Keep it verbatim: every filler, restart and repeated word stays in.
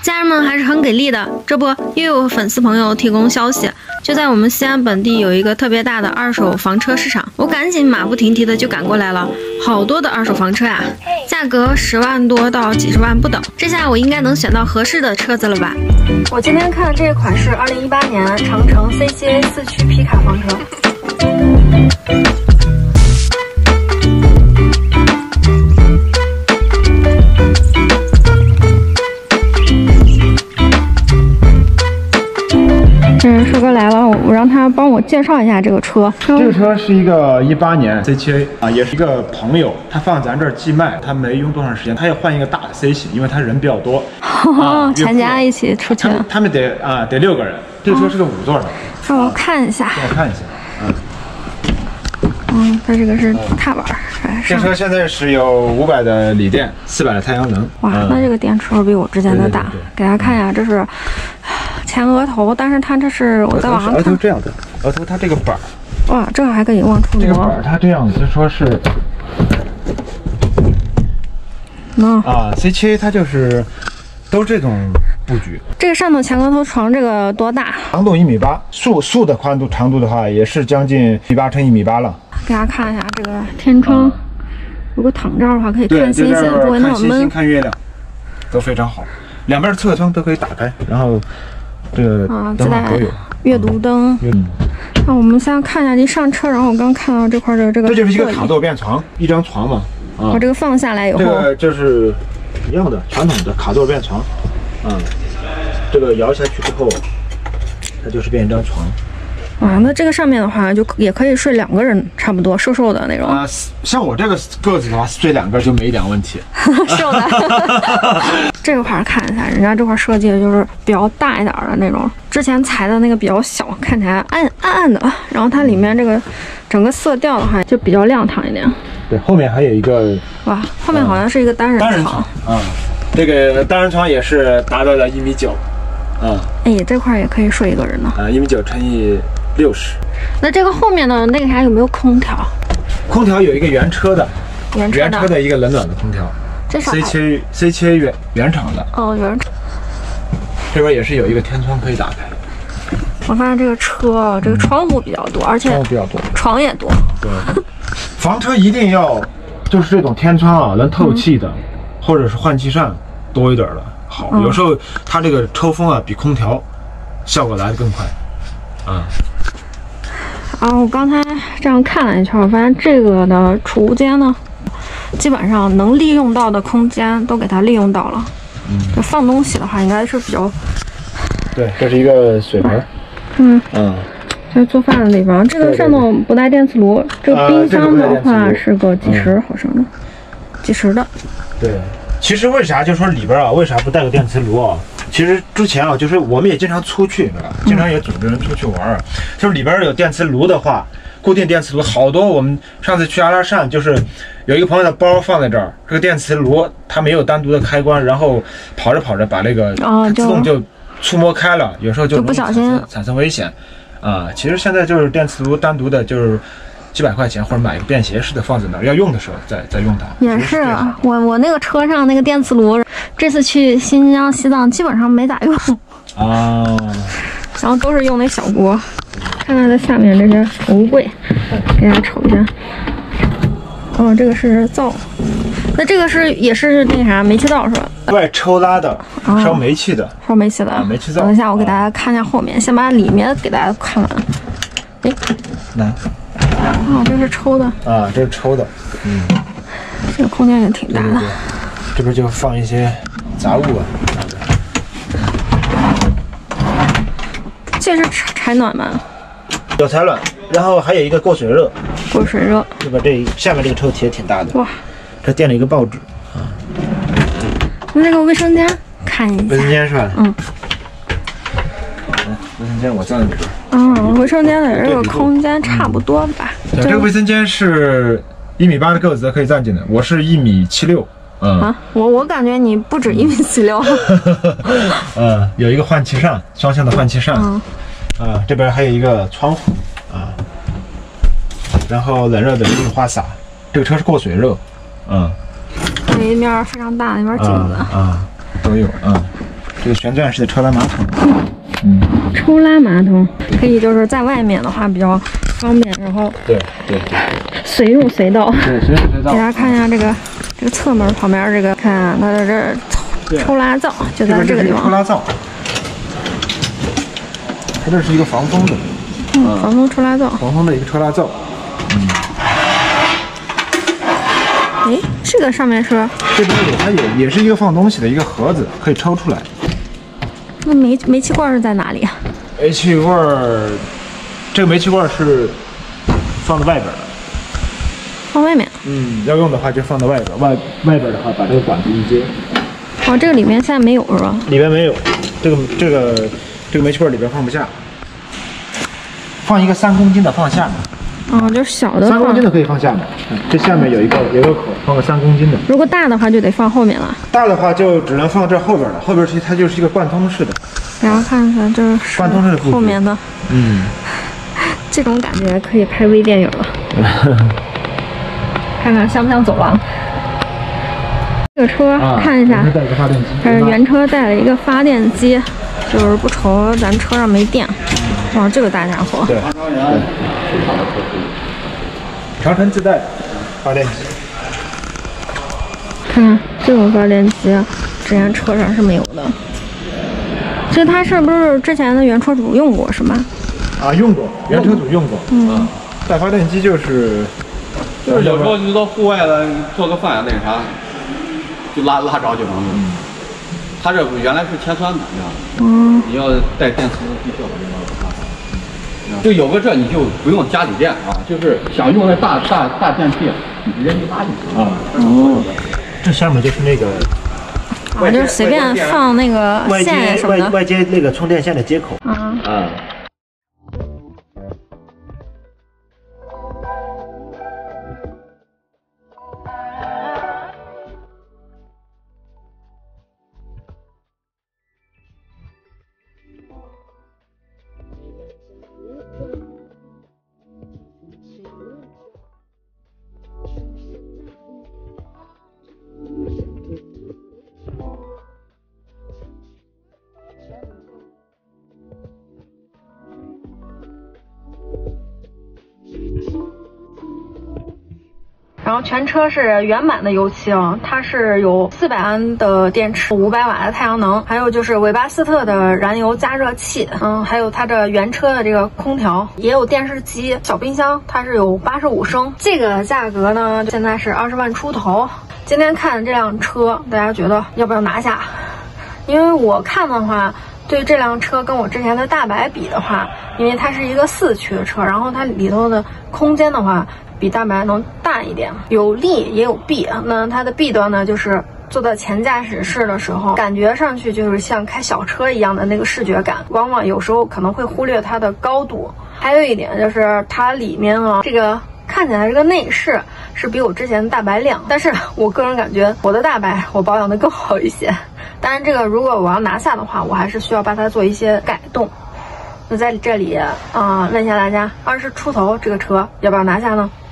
家人们还是很给力的，这不又有粉丝朋友提供消息，就在我们西安本地有一个特别大的二手房车市场，我赶紧马不停蹄的就赶过来了，好多的二手房车呀，价格十万多到几十万不等，这下我应该能选到合适的车子了吧？我今天看的这款是二零一八年长城 C 七 A 四驱皮卡房车。嗯，帅哥来了，我让他帮我介绍一下这个车。 这个车是一个一八年 C 七 A 啊，也是一个朋友，他放咱这儿寄卖，他没用多长时间，他要换一个大的 C 型，因为他人比较多， 哦，全家一起出去。 他们, 他们得啊得六个人。这个车是个五座的， 让我看一下。 让我看一下，嗯。 嗯，它这个是踏板。 这车现在是有五百的锂电，四百的太阳能。 哇， 嗯、 那这个电池比我之前的大。对对对对给大家看一下，这是前额头，但是它这是我在网上看。 额头这样的，额头它这个板。 哇，这个还可以往出挪。 这个板它这样子，就说是。 嗯、 啊 ，C 七 A 它就是都这种布局。 这个上头前额头床这个多大？ 长度一米八，竖竖的宽度长度的话，也是将近一米八乘一米八了。 给大家看一下这个天窗，如果躺这儿的话，可以看星星，不会那么闷。 看星星、看月亮都非常好。两边侧窗都可以打开，然后这个灯都有。 阅读灯。 嗯。 那我们先看一下，一上车，然后我刚看到这块的这个。 这就是一个卡座便床，一张床嘛。啊。 我这个放下来以后。 这个就是一样的传统的卡座便床。嗯。这个摇下去之后，它就是变一张床。 哇，那这个上面的话，就也可以睡两个人，差不多瘦瘦的那种。 啊、呃，像我这个个子的话，睡两个就没一点问题。 瘦的。这块看一下，人家这块设计的就是比较大一点的那种，之前裁的那个比较小，看起来暗暗暗的。然后它里面这个整个色调的话，就比较亮堂一点。 对，后面还有一个。 哇，后面好像是一个单人床。单人床。 啊、嗯，这个单人床也是达到了一米九。嗯。 哎，这块也可以睡一个人呢。 啊，一米九乘以。六十， 那这个后面的那个啥有没有空调？ 空调有一个原车的， 原车的, 原车的一个冷暖的空调。 这是 C 七 C 七原原厂的。 哦，原厂。 这边也是有一个天窗可以打开。 我发现这个车这个窗户比较多，嗯、而且窗户比较多， 床也多。 对，房车一定要就是这种天窗啊，能透气的，嗯、或者是换气扇多一点的好。嗯、有时候它这个抽风啊，比空调效果来得更快。啊。 啊，我刚才这样看了一圈，我发现这个的储物间呢，基本上能利用到的空间都给它利用到了。嗯，这放东西的话，应该是比较。 对，这是一个水盆。 嗯嗯， 这是做饭的地方。这个上头不带电磁炉，这个冰箱的话是个几十毫升的，几十的。 对，其实为啥就说里边啊，为啥不带个电磁炉啊？其实之前啊，就是我们也经常出去，对吧？经常也组织人出去玩，嗯、就是里边有电磁炉的话，固定电磁炉好多。我们上次去阿拉善，就是有一个朋友的包放在这儿，这个电磁炉它没有单独的开关，然后跑着跑着把那个哦自动就触摸开了，有时候就不小心产生危险啊。其实现在就是电磁炉单独的，就是几百块钱或者买一个便携式的放在那儿，要用的时候再再用它。 也是啊，我我那个车上那个电磁炉。这次去新疆、西藏基本上没咋用啊， 然后都是用那小锅。看看它下面这些储物柜，给大家瞅一下。哦，这个是灶，那这个是也是那啥煤气灶是吧？ 对，抽拉的，烧煤气的， 烧煤气的， 啊、煤气灶。 等一下，我给大家看一下后面，先把里面给大家看完。哎， 来， 啊，这是抽的啊，这是抽的，嗯， 这个空间也挺大的。 对对对，这边就放一些杂物啊。 这是采暖吗？ 有采暖，然后还有一个过水热。 过水热。 这个这下面这个抽屉也挺大的。 哇， 这垫了一个报纸啊。 那这个卫生间看一下。 卫生间是吧？ 嗯。 卫生间我站这边。 嗯，卫生间的这个空间差不多吧。 对，这个卫生间是一米八的个子可以站进的，我是一米七六。嗯啊，我我感觉你不止一米七六。 嗯，有一个换气扇，双向的换气扇。 嗯。 啊，这边还有一个窗户啊，然后冷热的绿花洒。这个车是过水热。嗯。 这一面非常大的一面镜子。 啊，啊都有啊。 这个旋转式的抽拉马桶。嗯， 抽拉马桶可以就是在外面的话比较方便，然后对对对， 随用随到。 对，随用随到。 给大家看一下这个这个侧门旁边这个，看啊，它的这抽抽拉灶就在这个地方。 抽拉灶，它这是一个防风的。 嗯，防风抽拉灶。 防风的一个抽拉灶。嗯。 哎，这个上面是？ 这边有，它有，也是一个放东西的一个盒子，可以抽出来。 那煤煤气罐是在哪里啊？ 煤气罐儿，这个煤气罐是放在外边的。 放外面。 嗯，要用的话就放在外边，外外边的话把这个管子一接。 哦，这个里面现在没有是吧？ 里边没有，这个这个这个煤气罐里边放不下。放一个三公斤的放下面。 哦，就是小的。 三公斤的可以放下面，嗯，这下面有一个有一个口，放个三公斤的。 如果大的话就得放后面了。 大的话就只能放这后边了，后边是它就是一个贯通式的。 然后看看这是贯通式的后面的， 嗯， 这种感觉可以拍微电影了。看看像不像走廊？这个车、啊、看一下，它是原车带了一个发电机，就是不愁咱车上没电。哇，这个大家伙！ 对，对，长城自带发电机。 看看这种发电机，之前车上是没有的。这它是不是之前的原车主用过是吗？ 啊，用过，原车主用过。嗯，带发电机就是， 就是有时候你到户外了，做个饭那个啥，就拉拉着就能用。嗯，它这原来是铅酸的，你知道吗？嗯，你要带电磁必须要把这个。就有个这你就不用家里电啊，就是想用那大大大电器，你直接就拉进去啊。 哦，这下面就是那个， 啊，就是随便放那个线什么的， 外外接那个充电线的接口。 啊啊。 然后全车是原版的油漆啊，它是有四百安的电池，五百瓦的太阳能，还有就是韦巴斯特的燃油加热器，嗯，还有它的原车的这个空调，也有电视机、小冰箱，它是有八十五升。这个价格呢，现在是二十万出头。今天看这辆车，大家觉得要不要拿下？因为我看的话，对这辆车跟我之前的大白比的话，因为它是一个四驱的车，然后它里头的空间的话比大白能大一点，有利也有弊。那它的弊端呢，就是坐到前驾驶室的时候，感觉上去就是像开小车一样的那个视觉感，往往有时候可能会忽略它的高度。还有一点就是它里面啊，这个看起来这个内饰是比我之前的大白亮，但是我个人感觉我的大白我保养的更好一些。当然，这个如果我要拿下的话，我还是需要把它做一些改动。那在这里啊、呃，问一下大家，二十出头这个车要不要拿下呢？